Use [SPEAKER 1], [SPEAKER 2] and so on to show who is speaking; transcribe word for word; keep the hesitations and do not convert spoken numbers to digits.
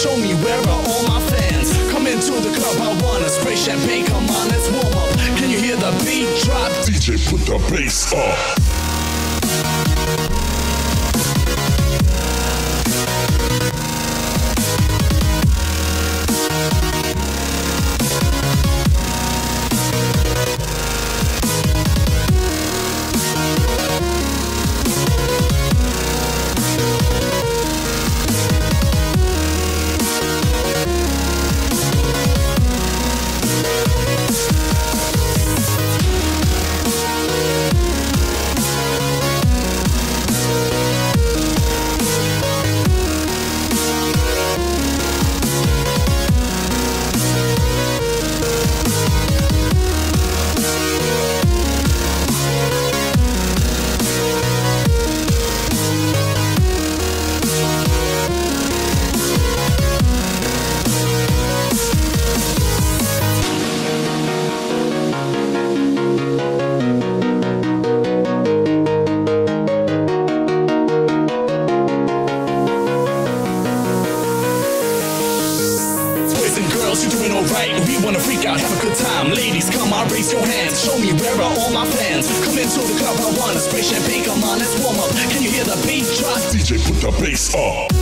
[SPEAKER 1] Show me where are all my fans. Come into the club, I wanna spray champagne. Come on, let's warm up. Can you hear the beat drop?
[SPEAKER 2] D J, put the bass up.
[SPEAKER 1] You're doing alright, we wanna freak out, have a good time. Ladies, come on, raise your hands. Show me where are all my fans. Come into the club, I wanna spray champagne. Come on, let's warm up. Can you hear the beat drop?
[SPEAKER 2] D J, put the bass up.